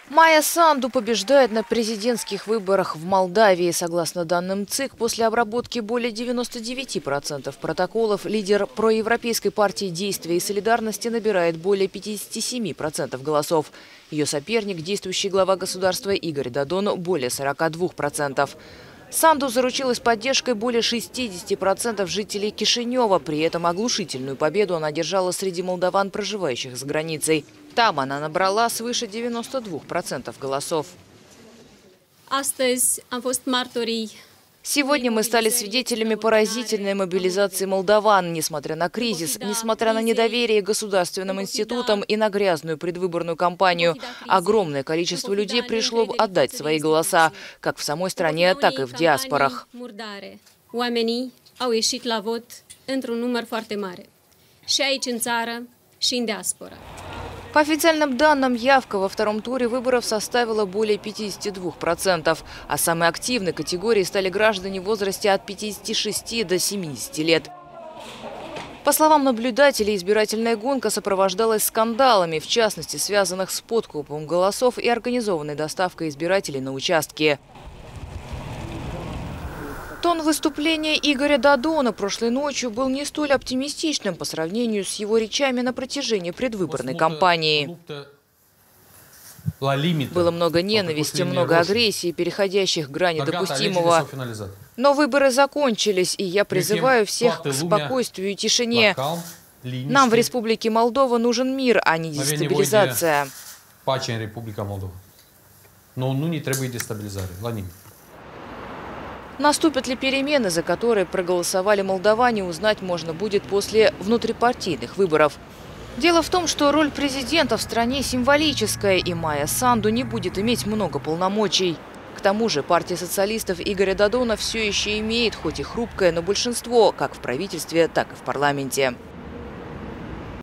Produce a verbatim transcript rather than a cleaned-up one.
Майя Санду побеждает на президентских выборах в Молдавии. Согласно данным ЦИК, после обработки более девяноста девяти процентов протоколов, лидер проевропейской партии «Действия и солидарности» набирает более пятидесяти семи процентов голосов. Ее соперник, действующий глава государства Игорь Додон, более сорока двух процентов. Санду заручилась поддержкой более шестидесяти процентов жителей Кишинева. При этом оглушительную победу она одержала среди молдаван, проживающих за границей. Там она набрала свыше девяноста двух процентов голосов. Сегодня мы стали свидетелями поразительной мобилизации молдаван. Несмотря на кризис, несмотря на недоверие к государственным институтам и на грязную предвыборную кампанию, огромное количество людей пришло отдать свои голоса, как в самой стране, так и в диаспорах. По официальным данным, явка во втором туре выборов составила более пятидесяти двух процентов, а самой активной категорией стали граждане в возрасте от пятидесяти шести до семидесяти лет. По словам наблюдателей, избирательная гонка сопровождалась скандалами, в частности, связанных с подкупом голосов и организованной доставкой избирателей на участки. Тон выступления Игоря Додона прошлой ночью был не столь оптимистичным по сравнению с его речами на протяжении предвыборной кампании. Было много ненависти, много агрессии, переходящих грани допустимого. Но выборы закончились, и я призываю всех к спокойствию и тишине. Нам в Республике Молдова нужен мир, а не дестабилизация. Наступят ли перемены, за которые проголосовали молдаване, узнать можно будет после внутрипартийных выборов. Дело в том, что роль президента в стране символическая, и Майя Санду не будет иметь много полномочий. К тому же партия социалистов Игоря Додона все еще имеет, хоть и хрупкое, но большинство как в правительстве, так и в парламенте.